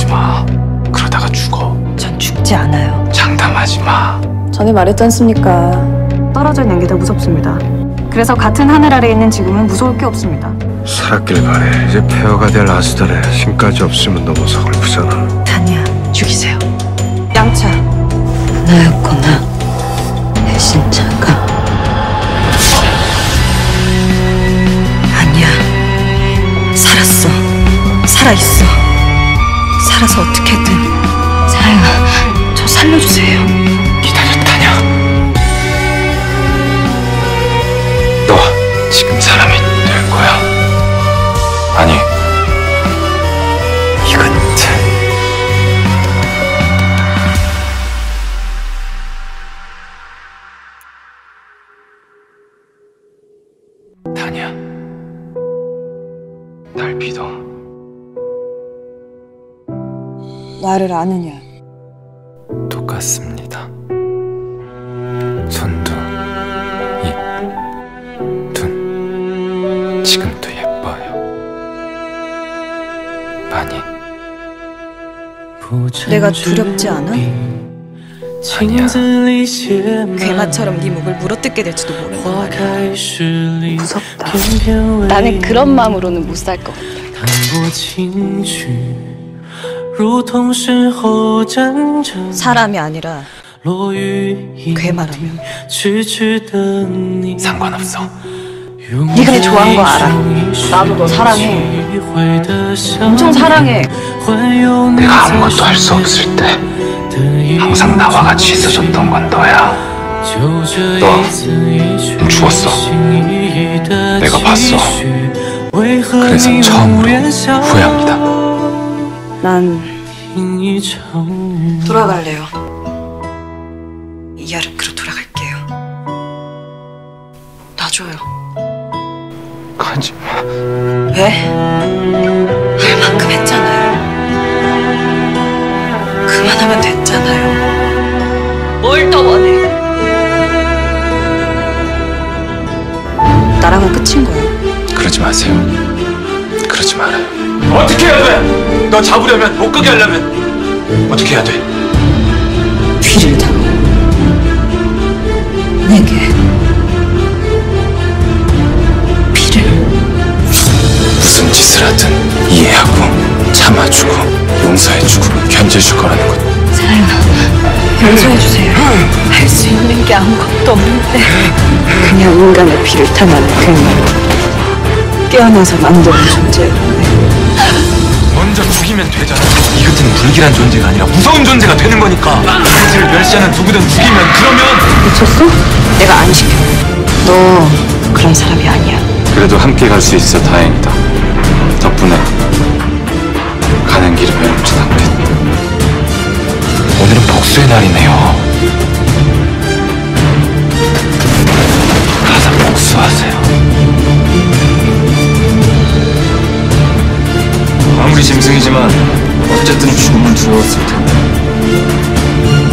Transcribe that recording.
하지 마. 그러다가 죽어. 전 죽지 않아요. 장담하지 마. 전에 말했지 않습니까? 떨어져 있는 게 더 무섭습니다. 그래서 같은 하늘 아래에 있는 지금은 무서울 게 없습니다. 살았길 바래. 이제 폐허가 될 아스달에 신까지 없으면 너무 서글프잖아. 다니야, 죽이세요. 양차. 나였구나, 배신자가. 아니야, 살았어. 살아있어. 살아서 어떻게든. 사야, 저 살려주세요. 기다렸다냐? 너 지금 사람이 될 거야. 아니, 이건 다니야, 날 믿어. 나를 아느냐? 똑같습니다. 손도, 입, 눈, 지금도 예뻐요. 많이. 내가 두렵지 않아? 아니야. 괴마처럼 네 목을 물어뜯게 될지도 모르는 말이야. 무섭다. 나는 그런 마음으로는 못 살 것 같아. 사람이 아니라 괴마라며. 상관없어. 네가 내 좋아한 거 알아. 나도 너 사랑해. 엄청 사랑해. 내가 아무것도 할 수 없을 때 항상 나와 같이 있어줬던 건 너야. 너 죽었어. 내가 봤어. 그래서 처음으로 후회합니다. 난 돌아갈래요. 이 여름으로 돌아갈게요. 놔줘요. 가지 마. 왜? 할 만큼 했잖아요. 그만하면 됐잖아요. 뭘 더 원해? 나랑은 끝인 거야. 그러지 마세요. 그러지 말아요. 어떻게 해야 돼? 너 잡으려면, 못 가게 하려면 어떻게 해야 돼? 귀를 닫고 내게 피를. 무슨 짓을 하든 이해하고 참아주고 용서해주고 견뎌줄 거라는 것. 사야, 용서해주세요. 할 수 있는 게 아무것도 없는데 그냥 인간의 피를 탐하는 괴물. 깨어나서 만드는 존재였네. 먼저 죽이면 되잖아. 이 같은 불길한 존재가 아니라 무서운 존재가 되는 거니까. 가지를 멸시하는 누구든 죽이면, 그러면. 미쳤어? 내가 안 시켜. 너 그런 사람이 아니야. 그래도 함께 갈 수 있어 다행이다. 덕분에 가는 길이 외롭진 않겠다. 오늘은 복수의 날이네요. 가서 복수하세요. 아무리 짐승이지만 어쨌든 죽음은 두려웠을 텐데.